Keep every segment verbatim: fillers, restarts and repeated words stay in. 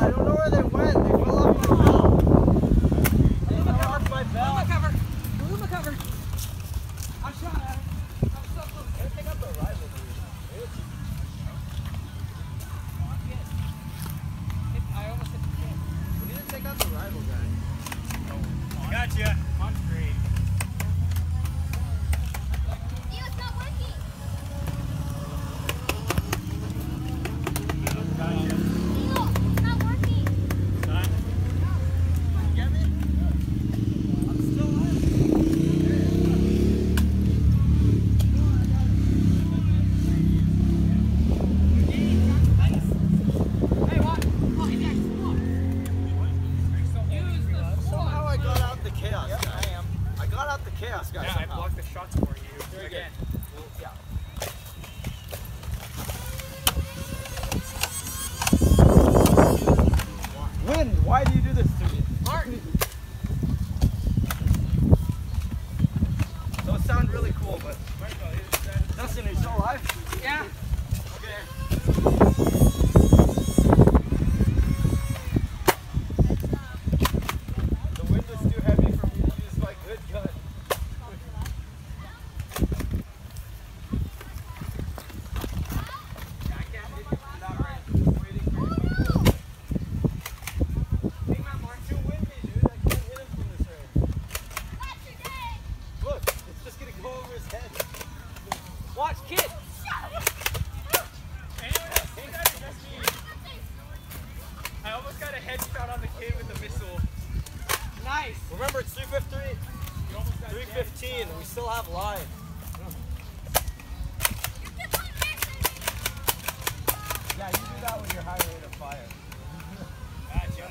I don't know where they went. They fell off my belt. They fell off my belt. Luma cover. Luma cover. I shot at it. I'm so close. Let's pick up the rivalry. I almost hit the kid. We need to take out the rival guy. I got you. On screen. Ew, it's not working. Got you. Ew, it's not working. Done. You get me? I'm still on. Hey, what? Oh, he's next. Come on. Use the Somehow I got out the chaos guy. I am. I got out the chaos guy. Yeah, I somehow. blocked the shots for you. Very Again. Well, yeah. Wind, why do you do this to me? Martin. Those sound really cool, but Dustin, are you still alive? Yeah. Okay. The wind is too heavy for me to use my good gun. I can't hit you from that range. I'm just waiting for you. Hey man, Mark, you win me, dude. I can't hit him from this range. Look, it's just gonna go over his head. Watch, kid. I almost got a headshot on the kid with a missile. Nice. Remember, it's three fifteen. You almost got three fifteen, and we still have line. Yeah, you do that with your high rate of fire. Gotcha.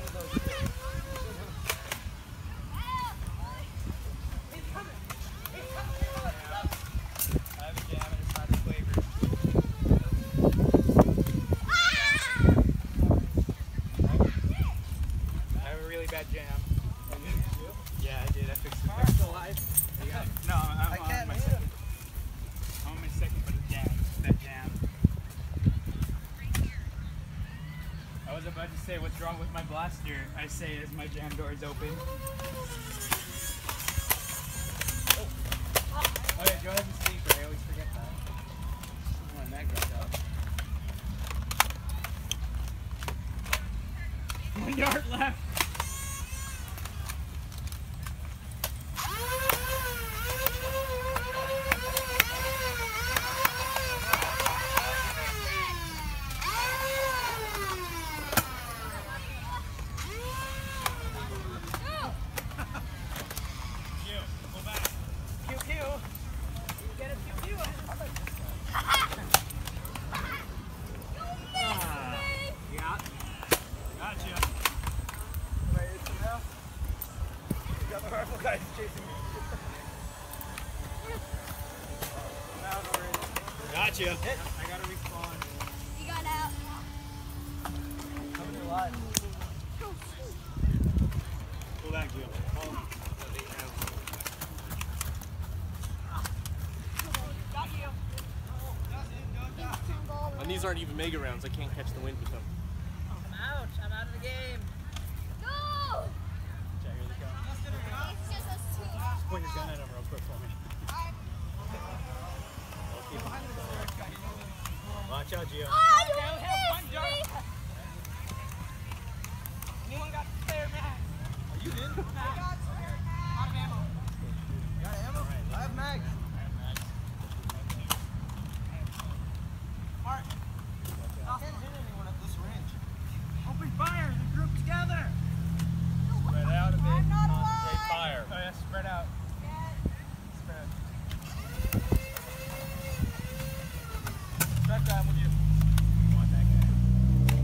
I have a jam and it's not as flavored. I have a really bad jam. Yeah, I did. I fixed it. Mark's alive. Yeah. No, I'm, I'm I on can't my hit second. him. I'm on my second, but it's jam. That jam. I was about to say what's wrong with my blaster. I say as my jam door is open. Oh yeah, Joe has a sleeper. I always forget that. Oh, that goes out. One yard left. Pew pew. Get a pew pew. Yeah. Gotcha. Wait, it's now. You got the rifle guys chasing me. Now we're in. Gotcha. I gotta respawn. You got out. Coming alive. Pull back, Gio. Follow me. And these aren't even mega rounds. I can't catch the wind with them. I'm out. I'm out of the game. Go! Check, here they come. It's just us two. Point your gun at him real quick for me. I'll keep him. Watch out, Gio. Oh, you missed me! Anyone got spare mag? Oh, you did? Out of ammo. You got ammo? I have mags. Mark. I can't hit anyone at this range. Open fire. The group together. Spread out a bit. I'm not Concentrate alive. fire. Oh yeah, spread out. Spread. Track down with you. You want that guy.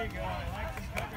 There you go. I like this cover.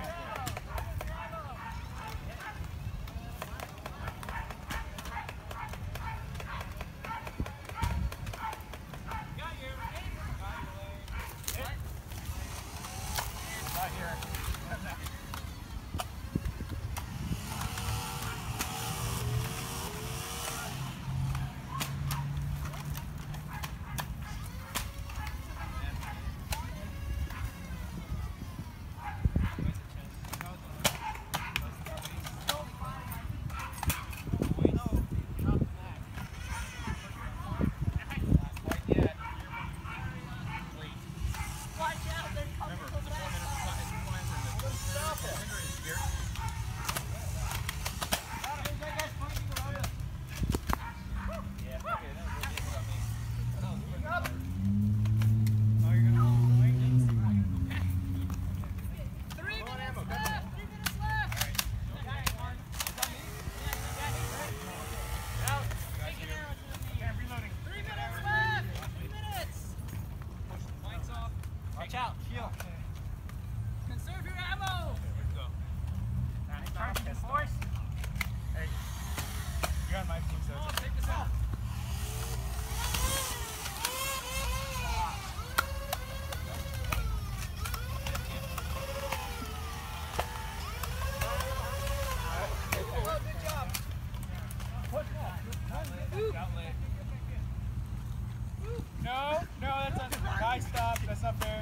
No, no, that's not high stop. That's not fair.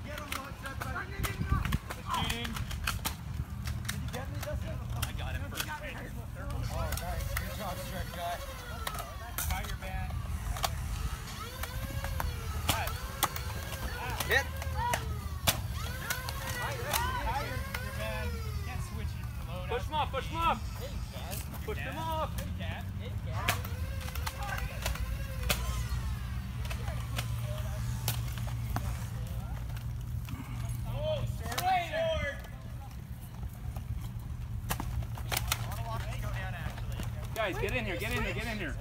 That's cheating. Did you get me, Dustin? I got him first. Oh, nice. Good job, stretch guy. Tie your band. Hit. Tie your, your band. You can't switch it to load. Push him off, push him off. Push him off. You can. You can. Guys, get in here, get in here, get in here.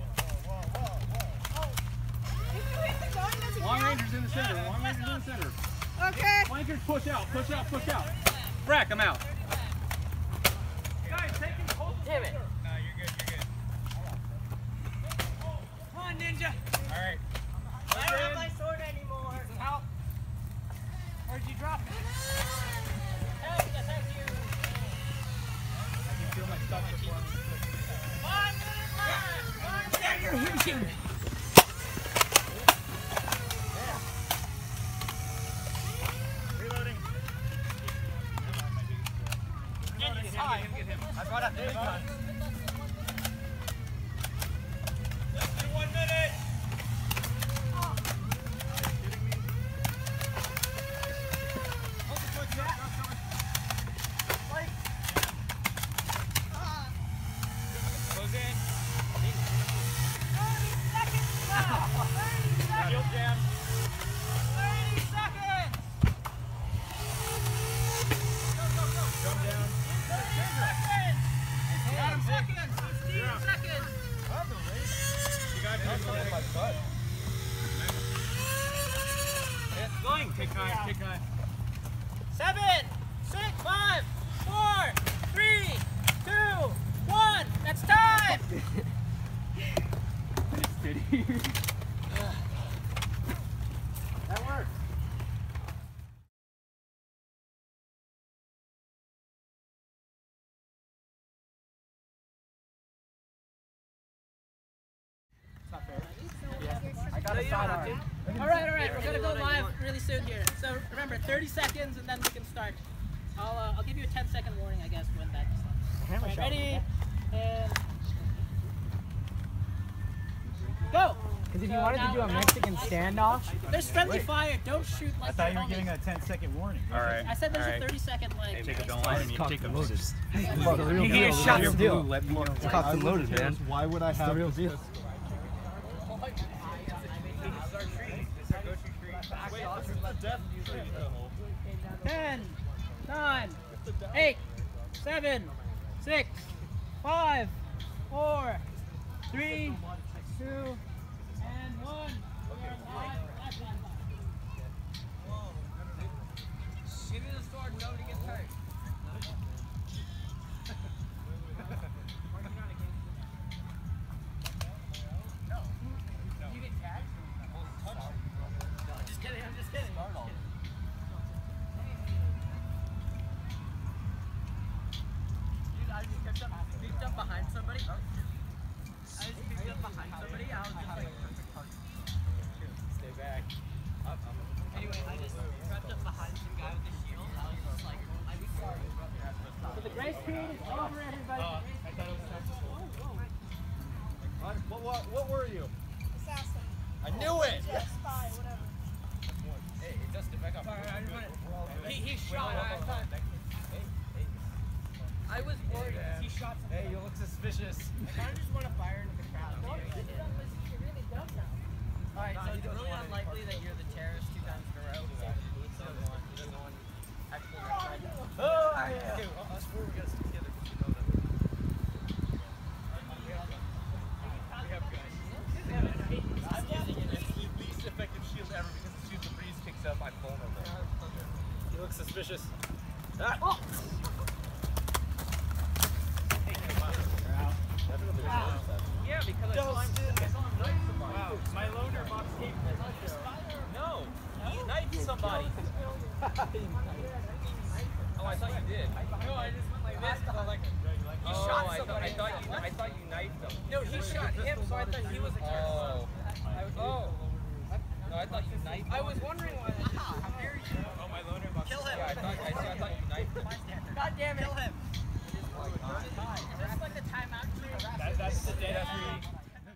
Long Ranger's in the center, Long Ranger's in the center. Okay. Flankers push out, push out, push out. Brack, I'm out. Guys, take him. Hold Damn it. No, you're good, you're good. Come on, Ninja. All right. I don't have my sword anymore. Help. Where'd you drop it? Help, yes, thank you. I can feel my stuff before me. One minute left. One minute. Yeah, you're hitting. Reloading. Get him, get him, get him. I brought up the big gun. Let's do one minute. Close in. thirty seconds left. thirty seconds. Heel jam. thirty seconds. Go, go, go. Jump down. fifteen seconds. fifteen seconds. fifteen seconds. You got it. It's going. Take time. Take time. Seven, six, five, four, three, two, one. That's time. That worked. It's not fair. Yeah. I got a sidearm. All right, all right. We're gonna go live really soon here. So remember, thirty seconds, and then we can start. I'll uh, I'll give you a ten second warning, I guess, when that starts. All right, ready? And go. Because if you So wanted now- to do a now- Mexican standoff, There's friendly fire. Don't shoot like I thought you your were giving homies. a ten second warning. All right. I said there's all a right. thirty second like. Jacob, don't lie to me. Jacob, just. you hear shots still. Let me know. It's cocked and loaded, man. Why would I have the real deal. ten, nine, eight, seven, six, five, four, three, two, and one. We are live. Give me the sword, nobody somebody. Oh. I just picked up behind somebody. I was just like, Stay back. Up, up. anyway, I just crept up behind some guy with a shield. I was just like, I'm sorry. So the grace period is over, everybody. Uh, I thought it was what, what, what, what were you? Assassin. I knew it! Yeah, spy, whatever. Hey, Justin, back up. Sorry, I just wanted, he, he shot. I thought, Hey, hey. I was worried. He shot something. Hey, you look suspicious. I kind of just want to fire into the crowd. No, it really does now. Alright, so it's really unlikely that you're the terrorist two times in a row. So he doesn't want, he doesn't want actually not to. Oh, yeah. Okay, well, us four, we gotta stick together because you know that. We have guys. It's the least effective shield ever because as soon as the breeze kicks up, I'm vulnerable. He looks suspicious. Ah! Oh. Yeah, because I saw him, I saw him knife somebody. Wow, my loaner box came No, he knifed somebody. Oh, I thought you did. No, I just went like this. I was like, he oh, shot I somebody. Thought, I thought you, I thought you knifed him. No, he shot him, so I thought he was a terrorist. Oh. Oh. No, I thought you knifed him. I was wondering why. How dare you? Oh, my loaner box. Kill him. Yeah, I thought, I, I thought you knifed him. God damn it. Kill him. Is this like the timeout tree? That, that's the dead tree.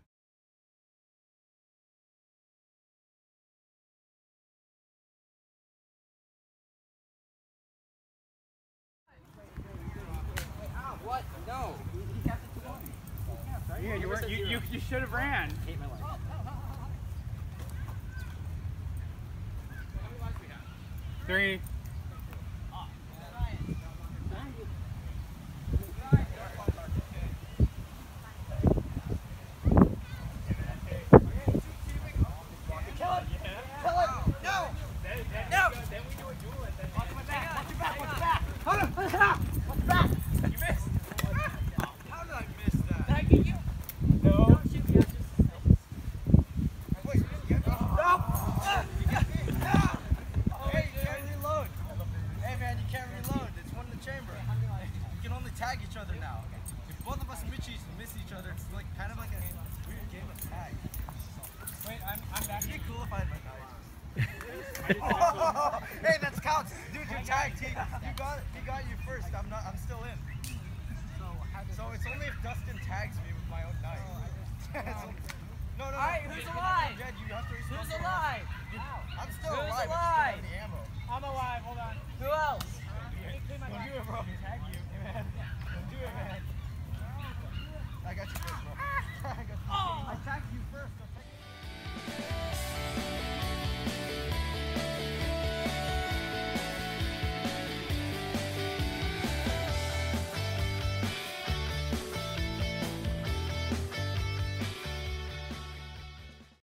What? No. He kept it to one. Yeah, you, were, you, you, you should have ran. Hate my life. Three. Tag each other now. If both of us miss each, miss each other, it's like kind of like a weird game of tag. Wait, I'm I'm back. It'd be cool if I had my knife. Oh, hey, that counts, dude. You tagged. He, you got he got you first. I'm not. I'm still in. So it's only if Dustin tags me with my own knife. so, no, no, no. Alright, who's alive? Dead, you have to Who's alive? I'm still Who's alive. alive? I just don't have the ammo. I'm alive. Hold on. Who else? Don't do it, bro. Tag you, man. Don't do it, man. I got you first, bro. I got you. Oh. I tagged you first.